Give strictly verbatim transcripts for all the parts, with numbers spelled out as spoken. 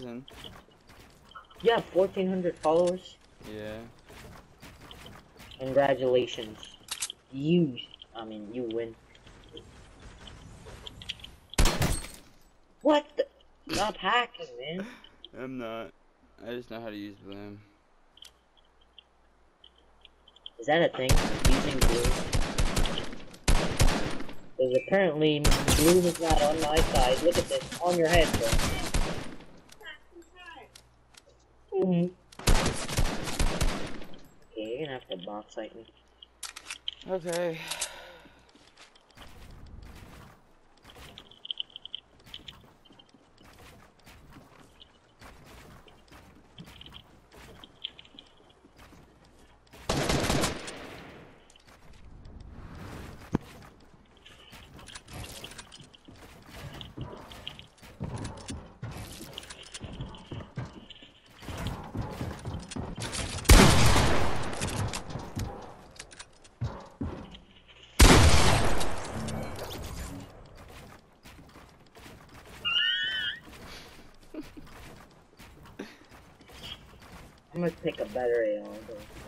You have fourteen hundred followers? Yeah. Congratulations. You, I mean, you win. What the? Stop hacking, man. I'm not. I just know how to use Bloom. Is that a thing? Using Bloom? Because apparently Bloom is not on my side. Look at this. On your head, bro. Mm-hmm. Okay, you're gonna have to box fight me. Okay. I'm gonna pick a better A R.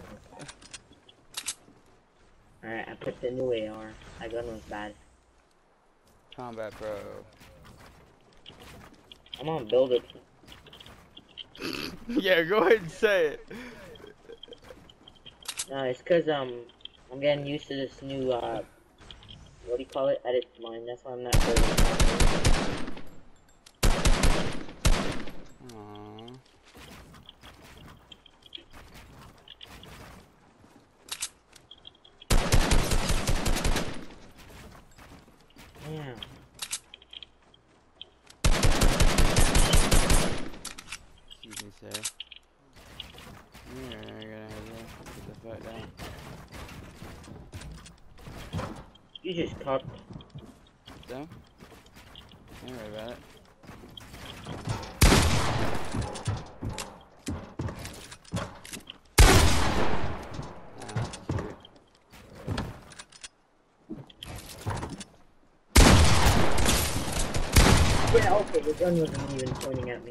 Alright, I picked the new A R. That gun was bad. Combat Pro. I'm gonna build it. Yeah, go ahead and say it. No, it's cause um I'm getting used to this new uh what do you call it? Edit mine. That's why I'm not building it. Aww. Yeah. Excuse me, sir. You're gonna have to put the foot down. You just cupped. So? Don't worry about it. Yeah, okay, the gun wasn't even pointing at me.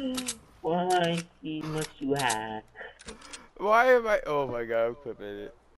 Why must you hack? Why am I? Oh my god, I'm clipping it.